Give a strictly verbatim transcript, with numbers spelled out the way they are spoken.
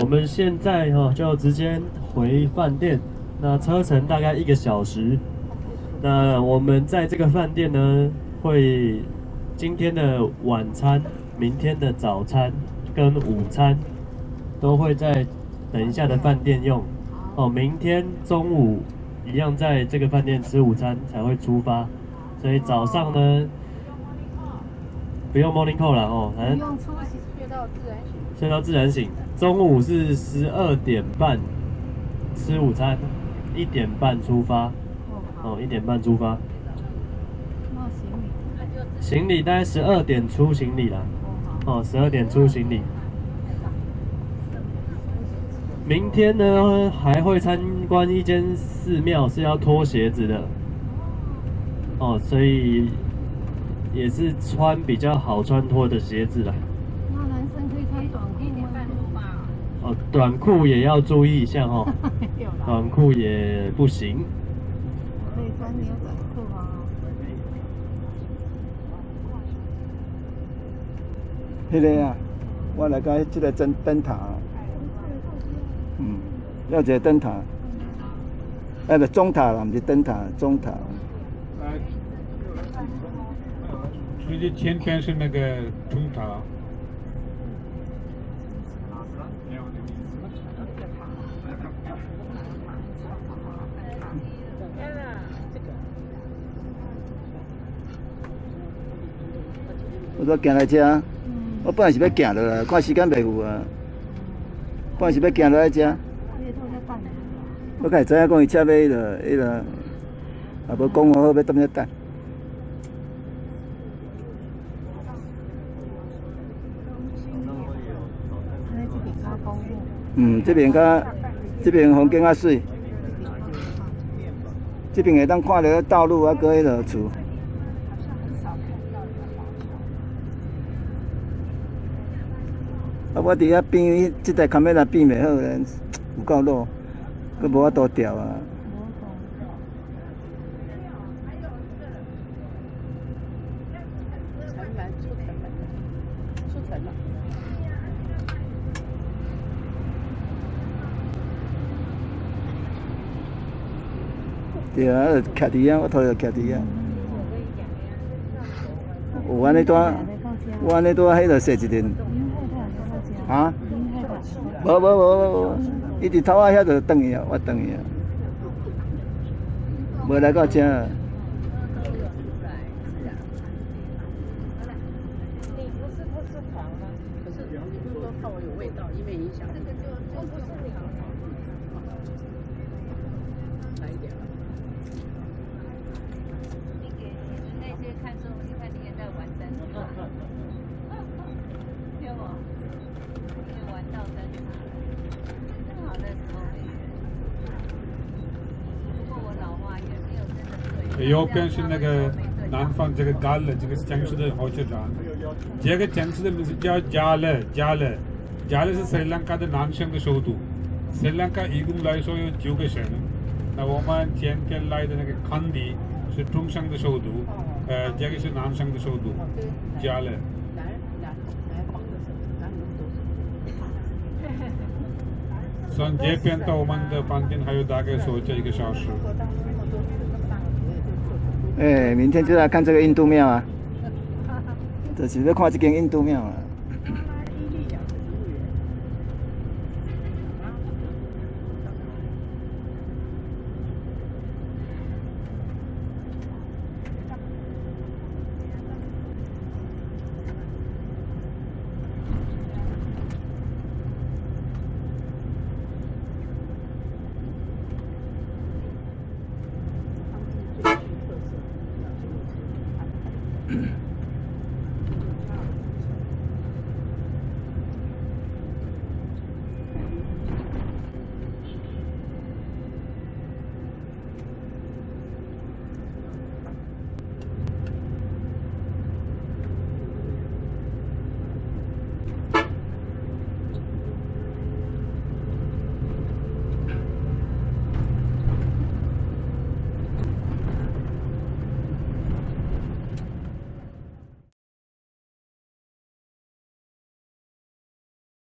我们现在哈、哦、就直接回饭店，那车程大概一个小时。那我们在这个饭店呢，会今天的晚餐、明天的早餐跟午餐都会在等一下的饭店用。哦，明天中午一样在这个饭店吃午餐才会出发，所以早上呢不用 morning call 了哦，反正不用出席，睡到自然醒。 睡到自然醒。中午是十二点半吃午餐，一点半出发。哦，一点半出发。 那行李？ 行李大概十二点出行李啦。哦，十二点出行李。明天呢还会参观一间寺庙，是要脱鞋子的。哦，所以也是穿比较好穿脱的鞋子啦。 那男生可以穿短裤吗？ 哦，短裤也要注意一下哦。短裤也不行。 可以穿牛仔裤啊。 迄个啊，我来甲即个灯灯塔。嗯，要一个灯塔。哎，不，钟塔啦，不是灯塔，钟塔。 啊，直接前边是那个钟塔。 我说行来遮，我本来是要行落来，看时间袂赴啊。本来是要行落来遮。我才会知影讲伊车要迄个迄个，也无讲好要踮遐等。嗯，这边较这边风景较水，这边会当看到道路啊，搁迄落厝。啊，我伫遐变，即台卡面也变袂好咧，有够路，佮无法度调啊。 城门出城门了，出城了。 对啊，就徛伫遐，我头就徛伫遐。有安尼带，我安尼带迄个踅一阵。啊？无无无无，伊伫头仔遐就转去啊，我转去啊，无来到遮。 你不是不吃糖吗？可是你不是说怕我有味道，因为影响。这个就就不是你。来一点吧。你给你们那些看中医看你也在玩灯塔。骗我。玩到灯塔了，正好那时候没人。不过我老花也没有真的对。 右边是那个南方这个嘎勒，这个是江苏的火车站。这个江苏的名字叫加勒，加勒，加勒是斯里兰卡的南省的首都。斯里兰卡一共来说有九个省，那我们前天来的那个康迪是中省的首都，呃，这个是南省的首都，加勒。 南南南方的省，南人都是。 从这边到我们的饭店还有大概说这一个小时。 哎、欸，明天就来看这个印度庙啊，就是要看这间印度庙啊。